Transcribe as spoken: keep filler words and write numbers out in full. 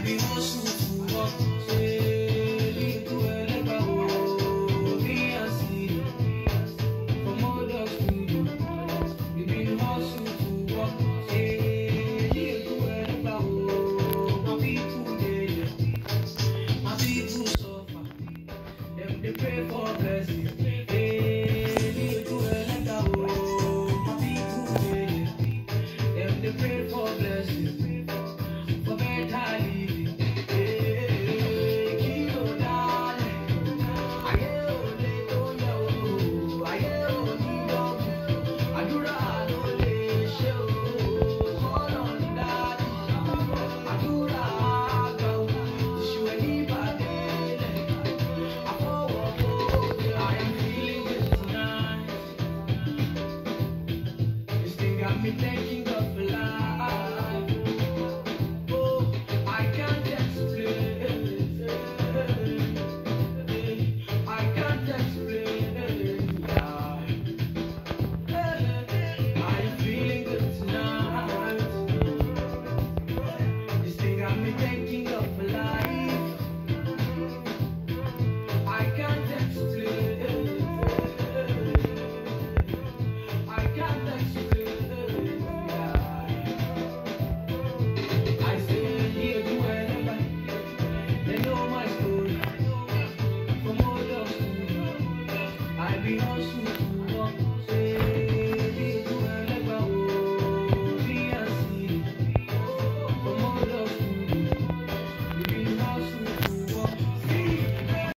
be hustle to walk, say, lead to a leper, oh, me and see. From all the studio, we been hustle to walk, say, lead to a leper, oh, my people there, my people suffer, them they pray for blessing, hey, lead to a leper, oh, my people there, them they pray for blessing. Me thanking God for life. Oh, I can't explain. I can't explain. I'm feeling good tonight. This thing got me thanking God for life. I can't explain. I can't explain. I be hustle to walk, say.